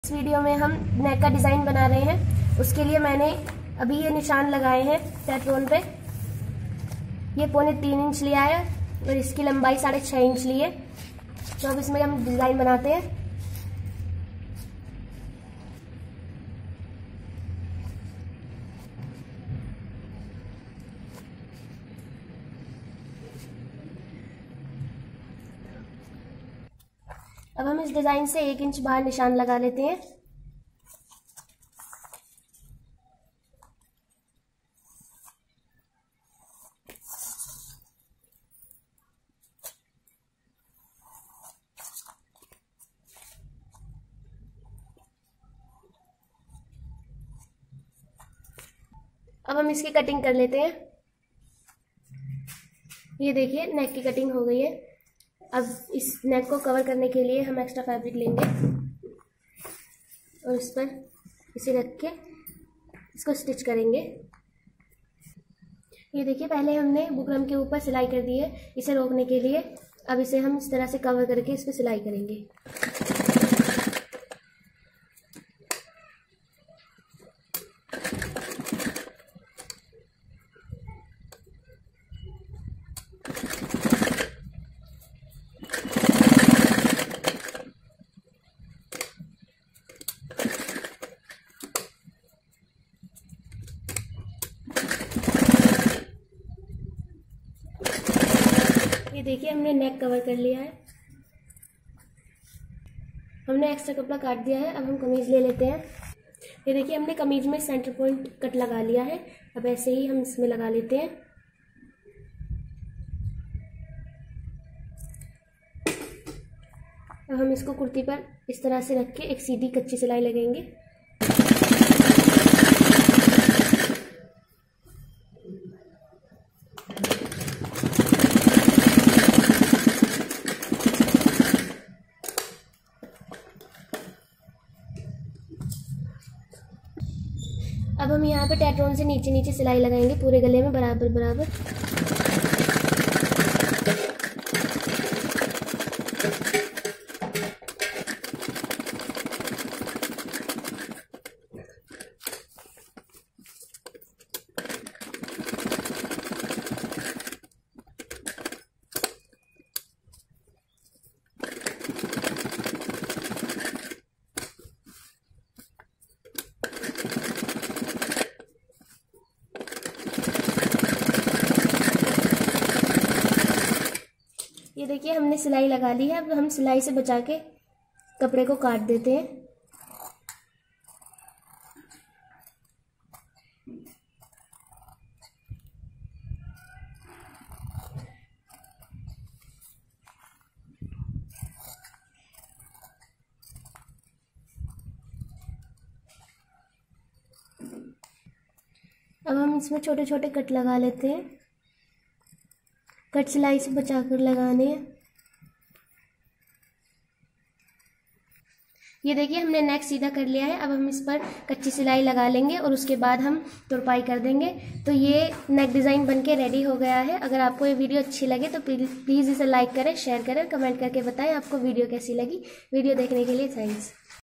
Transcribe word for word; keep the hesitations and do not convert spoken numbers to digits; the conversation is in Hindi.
इस वीडियो में हम नेक का डिज़ाइन बना रहे हैं। उसके लिए मैंने अभी ये निशान लगाए हैं पैटर्न पे। ये पौने तीन इंच लिया है और इसकी लंबाई साढ़े छः इंच ली है। तो अब इसमें हम डिज़ाइन बनाते हैं। अब हम इस डिज़ाइन से एक इंच बाहर निशान लगा लेते हैं। अब हम इसकी कटिंग कर लेते हैं। ये देखिए नेक की कटिंग हो गई है। अब इस नेक को कवर करने के लिए हम एक्स्ट्रा फैब्रिक लेंगे और इस पर इसे रख के इसको स्टिच करेंगे। ये देखिए पहले हमने बुकरम के ऊपर सिलाई कर दी है इसे रोकने के लिए। अब इसे हम इस तरह से कवर करके इस पर सिलाई करेंगे। ये देखिए हमने नेक कवर कर लिया है। हमने एक्स्ट्रा कपड़ा काट दिया है। अब हम कमीज ले लेते हैं। ये देखिए हमने कमीज में सेंटर पॉइंट कट लगा लिया है। अब ऐसे ही हम इसमें लगा लेते हैं। अब हम इसको कुर्ती पर इस तरह से रख के एक सीधी कच्ची सिलाई लगेंगे। अब हम यहाँ पे टैटरोन से नीचे नीचे सिलाई लगाएंगे पूरे गले में बराबर बराबर। ये देखिए हमने सिलाई लगा ली है। अब हम सिलाई से बचा के कपड़े को काट देते हैं। अब हम इसमें छोटे छोटे कट लगा लेते हैं। कट सिलाई से बचाकर लगाने हैं। ये देखिए हमने नेक सीधा कर लिया है। अब हम इस पर कच्ची सिलाई लगा लेंगे और उसके बाद हम तुरपाई कर देंगे। तो ये नेक डिज़ाइन बनके रेडी हो गया है। अगर आपको ये वीडियो अच्छी लगे तो प्लीज़ इसे लाइक करें, शेयर करें, कमेंट करके बताएं आपको वीडियो कैसी लगी। वीडियो देखने के लिए थैंक्स।